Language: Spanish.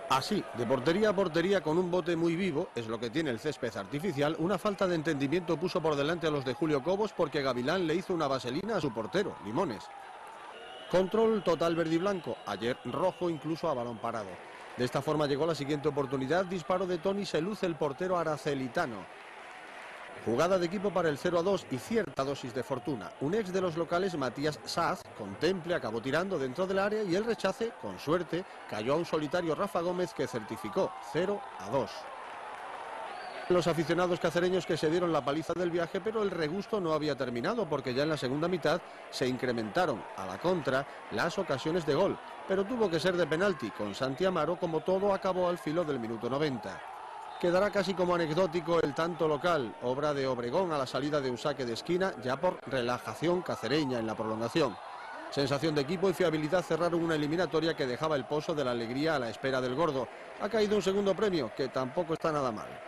Así, de portería a portería con un bote muy vivo, es lo que tiene el césped artificial, una falta de entendimiento puso por delante a los de Julio Cobos porque Gavilán le hizo una vaselina a su portero, Limones. Control total verde y blanco, ayer rojo incluso a balón parado. De esta forma llegó la siguiente oportunidad, disparo de Tony Seluce, el portero aracelitano. Jugada de equipo para el 0-2 y cierta dosis de fortuna. Un ex de los locales, Matías Saz, contemple, acabó tirando dentro del área y el rechace, con suerte, cayó a un solitario Rafa Gómez que certificó 0-2. Los aficionados cacereños que se dieron la paliza del viaje, pero el regusto no había terminado porque ya en la segunda mitad se incrementaron a la contra las ocasiones de gol, pero tuvo que ser de penalti con Santi Amaro, como todo acabó al filo del minuto 90. Quedará casi como anecdótico el tanto local, obra de Obregón a la salida de un saque de esquina, ya por relajación cacereña en la prolongación. Sensación de equipo y fiabilidad cerraron una eliminatoria que dejaba el pozo de la alegría a la espera del gordo. Ha caído un segundo premio, que tampoco está nada mal.